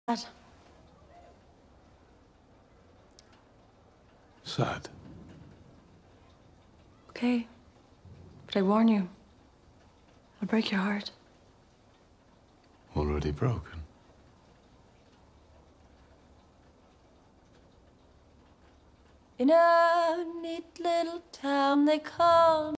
Sad. Okay. But I warn you, I'll break your heart. Already broken. In a neat little town they call